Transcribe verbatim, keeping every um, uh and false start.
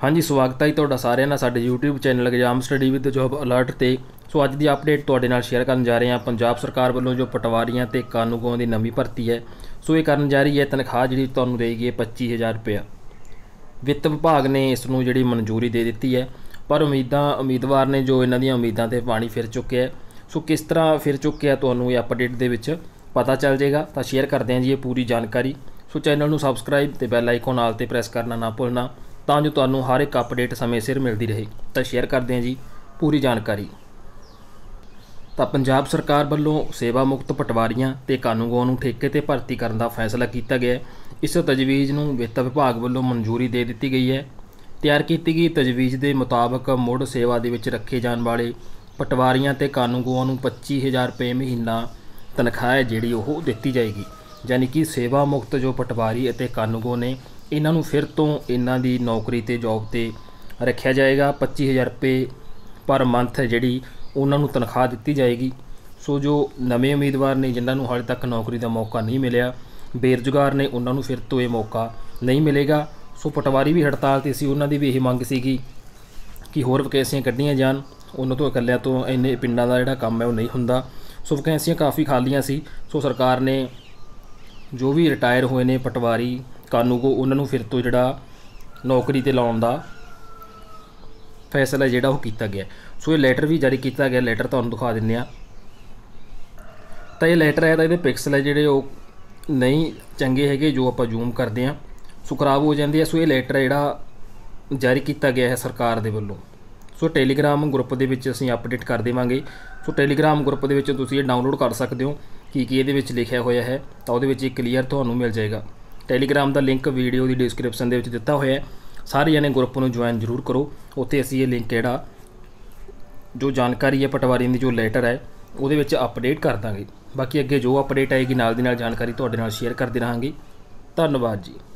हाँ जी, स्वागत है जी तुहाडा सारिਆਂ ਦਾ ਸਾਡੇ YouTube channel exam study with job alert ਤੇ। ਸੋ ਅੱਜ ਦੀ ਅਪਡੇਟ ਤੁਹਾਡੇ ਨਾਲ ਸ਼ੇਅਰ ਕਰਨ ਜਾ ਰਹੇ ਹਾਂ। ਪੰਜਾਬ ਸਰਕਾਰ ਵੱਲੋਂ ਜੋ ਪਟਵਾਰੀਆਂ ਤੇ ਕਾਨੂੰਗੋਆਂ ਦੀ ਨਵੀਂ ਭਰਤੀ ਹੈ, ਸੋ ਇਹ ਕਰਨ ਜਾ ਰਹੀ ਹੈ। ਤਨਖਾਹ ਜਿਹੜੀ ਤੁਹਾਨੂੰ ਦੇਗੀ ਪੱਚੀ ਹਜ਼ਾਰ ਰੁਪਇਆ। ਵਿੱਤ ਵਿਭਾਗ ਨੇ ਇਸ ਨੂੰ ਜਿਹੜੀ ਮਨਜ਼ੂਰੀ ਦੇ ਦਿੱਤੀ ਹੈ, ਪਰ ਉਮੀਦਾਂ ਉਮੀਦਵਾਰ ਨੇ ਜੋ ਇਹਨਾਂ ਦੀਆਂ ਉਮੀਦਾਂ ਤੇ ਪਾਣੀ ਫਿਰ ਚੁੱਕਿਆ। ਸੋ ਕਿਸ ਤਰ੍ਹਾਂ ਫਿਰ ਚੁੱਕਿਆ ਤੁਹਾਨੂੰ ਇਹ ਅਪਡੇਟ ਦੇ ਵਿੱਚ ਪਤਾ ਚੱਲ ਜਾਏਗਾ। ਤਾਂ ਸ਼ੇਅਰ ਕਰਦੇ ਹਾਂ ਜੀ ਇਹ ਪੂਰੀ ਜਾਣਕਾਰੀ। ਸੋ ਚੈਨਲ ਨੂੰ ਸਬਸਕ੍ਰਾइब ਤੇ ਬੈਲ ਆਈਕਨ ਨਾਲ ਤੇ ਪ੍ਰੈਸ करना ना भूलना, ਤਾਂ ਜੋ ਤੁਹਾਨੂੰ ਹਰ ਇੱਕ ਅਪਡੇਟ ਸਮੇਂ ਸਿਰ ਮਿਲਦੀ ਰਹੇ। ਤਾਂ ਸ਼ੇਅਰ ਕਰਦੇ ਹਾਂ ਜੀ ਪੂਰੀ ਜਾਣਕਾਰੀ। ਤਾਂ ਪੰਜਾਬ ਸਰਕਾਰ ਵੱਲੋਂ ਸੇਵਾ ਮੁਕਤ ਪਟਵਾਰੀਆਂ ਤੇ ਕਾਨੂੰਗੋਆਂ ਨੂੰ ਠੇਕੇ ਤੇ ਭਰਤੀ ਕਰਨ ਦਾ ਫੈਸਲਾ ਕੀਤਾ ਗਿਆ ਹੈ। ਇਸ ਤਜਵੀਜ਼ ਨੂੰ ਵਿੱਤ ਵਿਭਾਗ ਵੱਲੋਂ ਮਨਜ਼ੂਰੀ ਦੇ ਦਿੱਤੀ ਗਈ ਹੈ। ਤਿਆਰ ਕੀਤੀ ਗਈ ਤਜਵੀਜ਼ ਦੇ ਮੁਤਾਬਕ ਮੁੜ ਸੇਵਾ ਦੇ ਵਿੱਚ ਰੱਖੇ ਜਾਣ ਵਾਲੇ ਪਟਵਾਰੀਆਂ ਤੇ ਕਾਨੂੰਗੋਆਂ ਨੂੰ ਪੱਚੀ ਹਜ਼ਾਰ ਰੁਪਏ ਮਹੀਨਾ ਤਨਖਾਹ ਹੈ ਜਿਹੜੀ ਉਹ ਦਿੱਤੀ ਜਾਏਗੀ। ਯਾਨੀ ਕਿ ਸੇਵਾ ਮੁਕਤ ਜੋ ਪਟਵਾਰੀ ਅਤੇ ਕਾਨੂੰਗੋ ਨੇ, ਇਹਨਾਂ ਨੂੰ ਫਿਰ ਤੋਂ ਇਹਨਾਂ ਦੀ ਨੌਕਰੀ ਤੇ ਜੌਬ ਤੇ ਰੱਖਿਆ ਜਾਏਗਾ। ਪੱਚੀ ਹਜ਼ਾਰ ਰੁਪਏ ਪਰ ਮੰਥ ਜਿਹੜੀ ਉਹਨਾਂ ਨੂੰ ਤਨਖਾਹ ਦਿੱਤੀ ਜਾਏਗੀ। ਸੋ ਜੋ ਨਵੇਂ ਉਮੀਦਵਾਰ ਨੇ ਜਿਨ੍ਹਾਂ ਨੂੰ ਹਾਲੇ ਤੱਕ ਨੌਕਰੀ ਦਾ ਮੌਕਾ ਨਹੀਂ ਮਿਲਿਆ, ਬੇਰੁਜ਼ਗਾਰ ਨੇ, ਉਹਨਾਂ ਨੂੰ ਫਿਰ ਤੋਂ ਇਹ ਮੌਕਾ ਨਹੀਂ ਮਿਲੇਗਾ। ਸੋ ਪਟਵਾਰੀ ਵੀ ਹੜਤਾਲ 'ਤੇ ਸੀ, ਉਹਨਾਂ ਦੀ ਵੀ ਇਹ ਮੰਗ ਸੀਗੀ ਕਿ ਹੋਰ ਵੈਕੈਂਸੀਆਂ ਕੱਢੀਆਂ ਜਾਣ। ਉਹਨਾਂ ਤੋਂ ਇਕੱਲਿਆਂ ਤੋਂ ਇੰਨੇ ਪਿੰਡਾਂ ਦਾ ਜਿਹੜਾ ਕੰਮ ਹੈ ਉਹ ਨਹੀਂ ਹੁੰਦਾ। ਸੋ ਵੈਕੈਂਸੀਆਂ ਕਾਫੀ ਖਾਲੀਆਂ ਸੀ। ਸੋ ਸਰਕਾਰ ਨੇ ਜੋ ਵੀ ਰਿਟਾਇਰ ਹੋਏ ਨੇ ਪਟਵਾਰੀ ਕਾਨੂੰਗੋ, ਉਹਨਾਂ ਨੂੰ ਫਿਰ ਤੋਂ ਜਿਹੜਾ ਨੌਕਰੀ ਤੇ ਲਾਉਣ ਦਾ ਫੈਸਲਾ ਜਿਹੜਾ ਉਹ ਕੀਤਾ ਗਿਆ। ਸੋ ਇਹ ਲੈਟਰ ਵੀ ਜਾਰੀ ਕੀਤਾ ਗਿਆ। ਲੈਟਰ ਤੁਹਾਨੂੰ ਦਿਖਾ ਦਿੰਦੇ ਹਾਂ। ਤਾਂ ਇਹ ਲੈਟਰ ਹੈ ਤਾਂ ਇਹਦੇ ਪਿਕਸਲ ਹੈ ਜਿਹੜੇ ਉਹ ਨਹੀਂ ਚੰਗੇ ਹੈਗੇ, ਜੋ ਆਪਾਂ ਜ਼ੂਮ ਕਰਦੇ ਹਾਂ ਸੋ ਖਰਾਬ ਹੋ ਜਾਂਦੇ ਆ। ਸੋ ਇਹ ਲੈਟਰ ਜਿਹੜਾ ਜਾਰੀ ਕੀਤਾ ਗਿਆ ਹੈ ਸਰਕਾਰ ਦੇ ਵੱਲੋਂ। ਸੋ ਟੈਲੀਗ੍ਰਾਮ ਗਰੁੱਪ ਦੇ ਵਿੱਚ ਅਸੀਂ ਅਪਡੇਟ ਕਰ ਦੇਵਾਂਗੇ। ਸੋ ਟੈਲੀਗ੍ਰਾਮ ਗਰੁੱਪ ਦੇ ਵਿੱਚ ਤੁਸੀਂ ਇਹ ਡਾਊਨਲੋਡ ਕਰ ਸਕਦੇ ਹੋ ਕੀ ਕੀ ਇਹਦੇ ਵਿੱਚ ਲਿਖਿਆ ਹੋਇਆ ਹੈ, ਤਾਂ ਉਹਦੇ ਵਿੱਚ ਇਹ ਕਲੀਅਰ ਤੁਹਾਨੂੰ ਮਿਲ ਜਾਏਗਾ। ਟੈਲੀਗ੍ਰਾਮ ਦਾ ਲਿੰਕ ਵੀਡੀਓ ਦੀ ਡਿਸਕ੍ਰਿਪਸ਼ਨ ਦੇ ਵਿੱਚ ਦਿੱਤਾ ਹੋਇਆ ਹੈ। ਸਾਰੇ ਜਣੇ ਗਰੁੱਪ ਨੂੰ ਜੁਆਇਨ ਜ਼ਰੂਰ ਕਰੋ। ਉੱਥੇ ਅਸੀਂ ਇਹ ਲਿੰਕ ਜਿਹੜਾ ਜੋ ਜਾਣਕਾਰੀ ਹੈ ਪਟਵਾਰੀ ਦੀ ਜੋ ਲੈਟਰ ਹੈ ਉਹਦੇ ਵਿੱਚ ਅਪਡੇਟ ਕਰ ਦਾਂਗੇ। ਬਾਕੀ ਅੱਗੇ ਜੋ ਅਪਡੇਟ ਆਏਗੀ ਨਾਲ ਦੀ ਨਾਲ ਜਾਣਕਾਰੀ ਤੁਹਾਡੇ ਨਾਲ ਸ਼ੇਅਰ ਕਰਦੇ ਰਹਾਂਗੇ। ਧੰਨਵਾਦ ਜੀ।